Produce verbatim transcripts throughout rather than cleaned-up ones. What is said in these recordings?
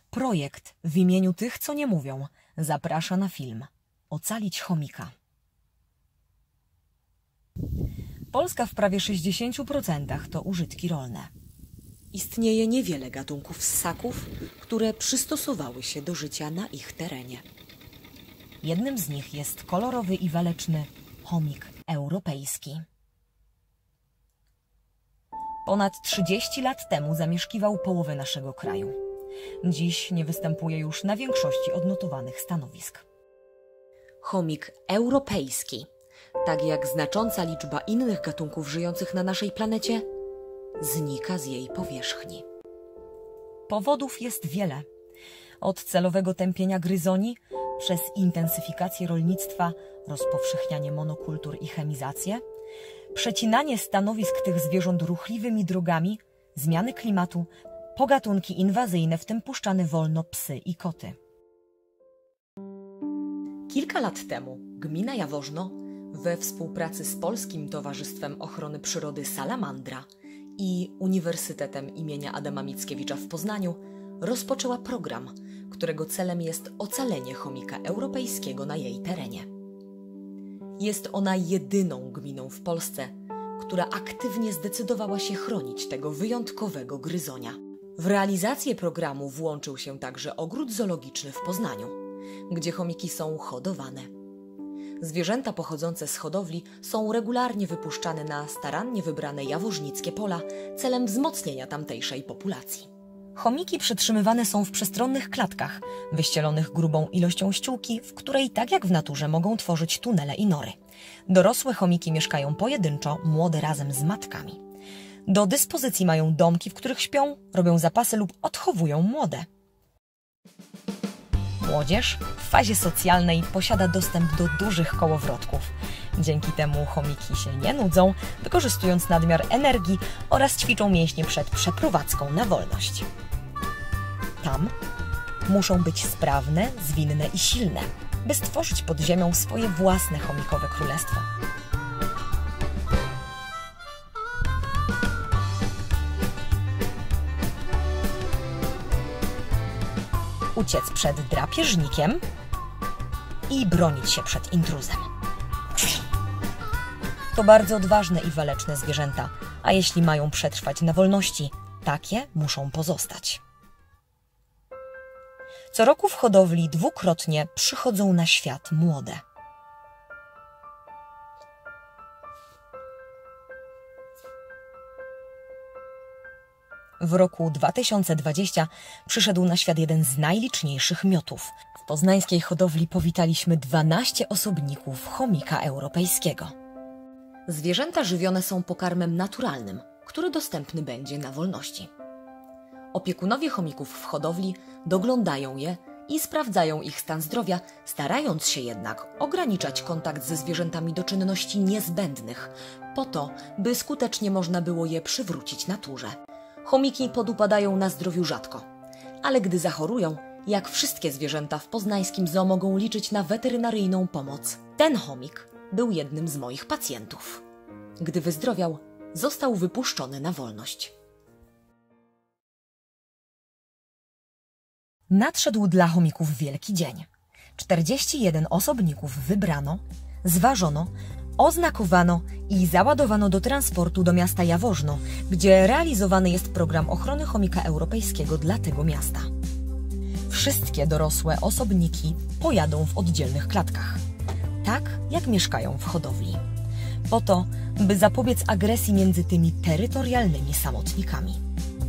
Projekt w imieniu tych, co nie mówią, zaprasza na film Ocalić chomika. Polska w prawie sześćdziesięciu procentach to użytki rolne. Istnieje niewiele gatunków ssaków, które przystosowały się do życia na ich terenie. Jednym z nich jest kolorowy i waleczny chomik europejski. Ponad trzydzieści lat temu zamieszkiwał połowę naszego kraju. Dziś nie występuje już na większości odnotowanych stanowisk. Chomik europejski, tak jak znacząca liczba innych gatunków żyjących na naszej planecie, znika z jej powierzchni. Powodów jest wiele. Od celowego tępienia gryzoni, przez intensyfikację rolnictwa, rozpowszechnianie monokultur i chemizację, przecinanie stanowisk tych zwierząt ruchliwymi drogami, zmiany klimatu, po gatunki inwazyjne, w tym puszczane wolno psy i koty. Kilka lat temu gmina Jaworzno we współpracy z Polskim Towarzystwem Ochrony Przyrody Salamandra i Uniwersytetem imienia Adama Mickiewicza w Poznaniu rozpoczęła program, którego celem jest ocalenie chomika europejskiego na jej terenie. Jest ona jedyną gminą w Polsce, która aktywnie zdecydowała się chronić tego wyjątkowego gryzonia. W realizację programu włączył się także ogród zoologiczny w Poznaniu, gdzie chomiki są hodowane. Zwierzęta pochodzące z hodowli są regularnie wypuszczane na starannie wybrane jaworznickie pola celem wzmocnienia tamtejszej populacji. Chomiki przytrzymywane są w przestronnych klatkach, wyścielonych grubą ilością ściółki, w której, tak jak w naturze, mogą tworzyć tunele i nory. Dorosłe chomiki mieszkają pojedynczo, młode razem z matkami. Do dyspozycji mają domki, w których śpią, robią zapasy lub odchowują młode. Młodzież w fazie socjalnej posiada dostęp do dużych kołowrotków. Dzięki temu chomiki się nie nudzą, wykorzystując nadmiar energii, oraz ćwiczą mięśnie przed przeprowadzką na wolność. Tam muszą być sprawne, zwinne i silne, by stworzyć pod ziemią swoje własne chomikowe królestwo. Uciec przed drapieżnikiem i bronić się przed intruzem. To bardzo odważne i waleczne zwierzęta, a jeśli mają przetrwać na wolności, takie muszą pozostać. Co roku w hodowli dwukrotnie przychodzą na świat młode. W roku dwa tysiące dwudziestym przyszedł na świat jeden z najliczniejszych miotów. W poznańskiej hodowli powitaliśmy dwanaście osobników chomika europejskiego. Zwierzęta żywione są pokarmem naturalnym, który dostępny będzie na wolności. Opiekunowie chomików w hodowli doglądają je i sprawdzają ich stan zdrowia, starając się jednak ograniczać kontakt ze zwierzętami do czynności niezbędnych, po to, by skutecznie można było je przywrócić naturze. Chomiki podupadają na zdrowiu rzadko, ale gdy zachorują, jak wszystkie zwierzęta w poznańskim zoo, mogą liczyć na weterynaryjną pomoc. Ten chomik był jednym z moich pacjentów. Gdy wyzdrowiał, został wypuszczony na wolność. Nadszedł dla chomików wielki dzień. czterdzieści jeden osobników wybrano, zważono, oznakowano i załadowano do transportu do miasta Jaworzno, gdzie realizowany jest program ochrony chomika europejskiego dla tego miasta. Wszystkie dorosłe osobniki pojadą w oddzielnych klatkach, tak jak mieszkają w hodowli, po to, by zapobiec agresji między tymi terytorialnymi samotnikami.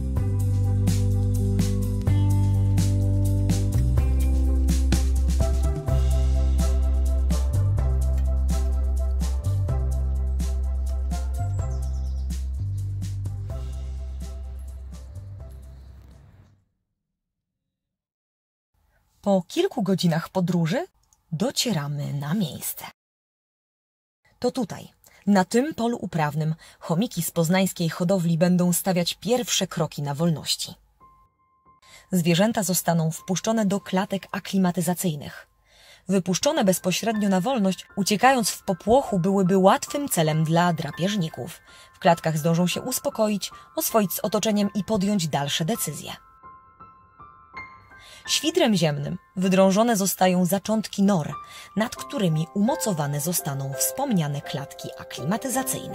Po kilku godzinach podróży docieramy na miejsce. To tutaj, na tym polu uprawnym, chomiki z poznańskiej hodowli będą stawiać pierwsze kroki na wolności. Zwierzęta zostaną wpuszczone do klatek aklimatyzacyjnych. Wypuszczone bezpośrednio na wolność, uciekając w popłochu, byłyby łatwym celem dla drapieżników. W klatkach zdążą się uspokoić, oswoić z otoczeniem i podjąć dalsze decyzje. Świdrem ziemnym wydrążone zostają zaczątki nor, nad którymi umocowane zostaną wspomniane klatki aklimatyzacyjne.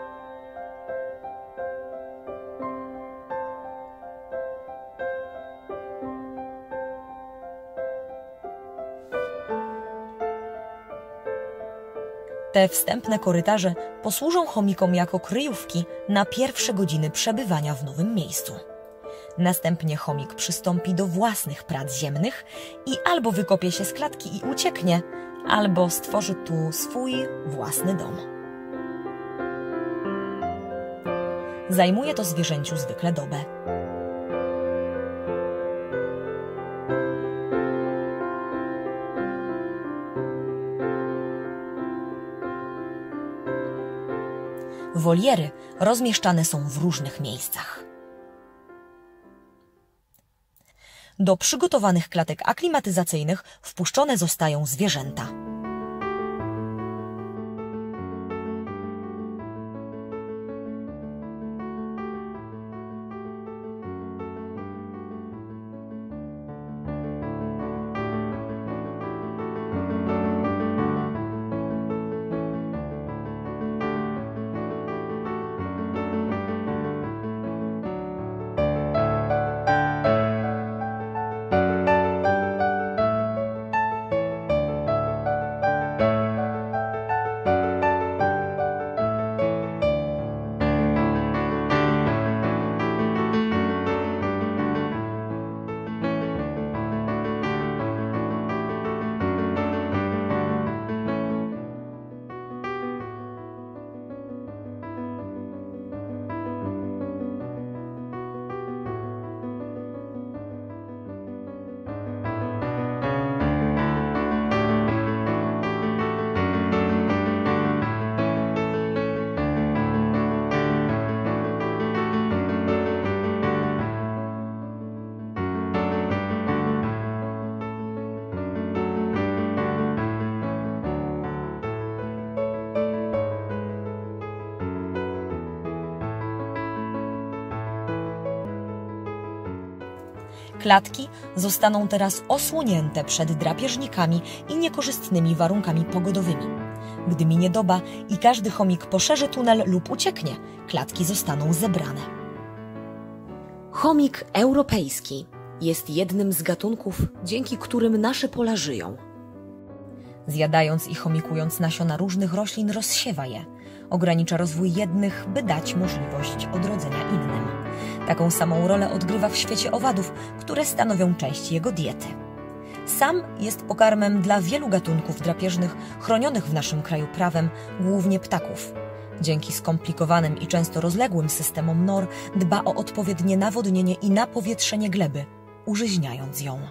Te wstępne korytarze posłużą chomikom jako kryjówki na pierwsze godziny przebywania w nowym miejscu. Następnie chomik przystąpi do własnych prac ziemnych i albo wykopie się z klatki i ucieknie, albo stworzy tu swój własny dom. Zajmuje to zwierzęciu zwykle dobę. Woliery rozmieszczane są w różnych miejscach. Do przygotowanych klatek aklimatyzacyjnych wpuszczone zostają zwierzęta. Klatki zostaną teraz osłonięte przed drapieżnikami i niekorzystnymi warunkami pogodowymi. Gdy minie doba i każdy chomik poszerzy tunel lub ucieknie, klatki zostaną zebrane. Chomik europejski jest jednym z gatunków, dzięki którym nasze pola żyją. Zjadając i chomikując nasiona różnych roślin, rozsiewa je. Ogranicza rozwój jednych, by dać możliwość odrodzenia innym. Taką samą rolę odgrywa w świecie owadów, które stanowią część jego diety. Sam jest pokarmem dla wielu gatunków drapieżnych chronionych w naszym kraju prawem, głównie ptaków. Dzięki skomplikowanym i często rozległym systemom nor dba o odpowiednie nawodnienie i napowietrzenie gleby, użyźniając ją.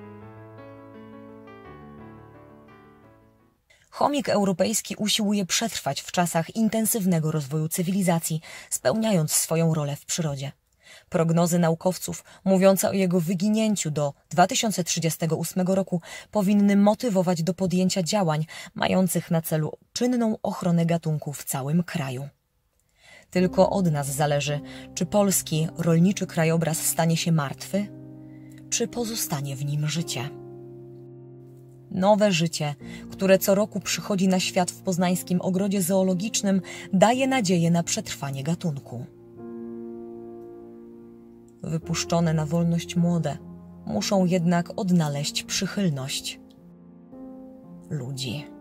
Chomik europejski usiłuje przetrwać w czasach intensywnego rozwoju cywilizacji, spełniając swoją rolę w przyrodzie. Prognozy naukowców mówiące o jego wyginięciu do dwa tysiące trzydziestego ósmego roku powinny motywować do podjęcia działań mających na celu czynną ochronę gatunku w całym kraju. Tylko od nas zależy, czy polski rolniczy krajobraz stanie się martwy, czy pozostanie w nim życie. Nowe życie, które co roku przychodzi na świat w poznańskim ogrodzie zoologicznym, daje nadzieję na przetrwanie gatunku. Wypuszczone na wolność młode muszą jednak odnaleźć przychylność ludzi.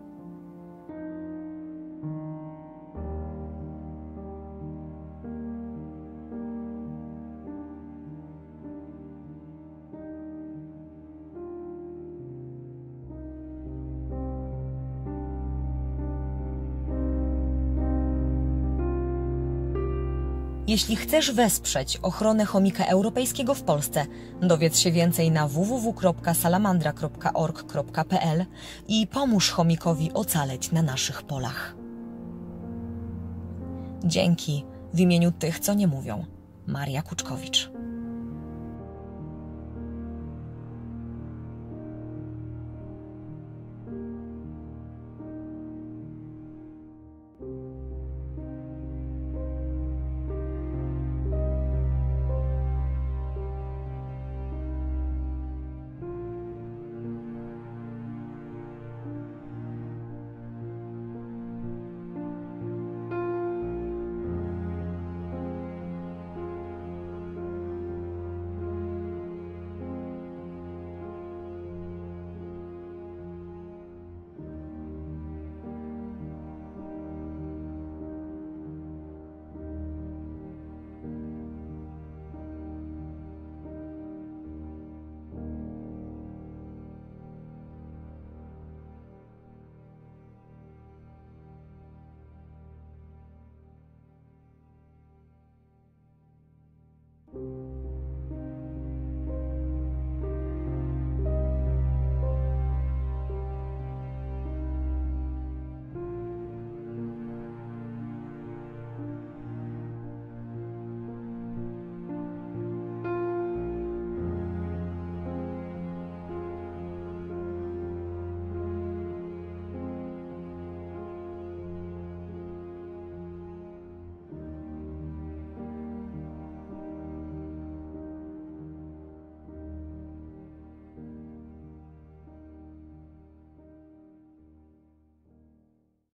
Jeśli chcesz wesprzeć ochronę chomika europejskiego w Polsce, dowiedz się więcej na w w w kropka salamandra kropka org kropka p l i pomóż chomikowi ocaleć na naszych polach. Dzięki w imieniu tych, co nie mówią. Maria Kuczkowicz.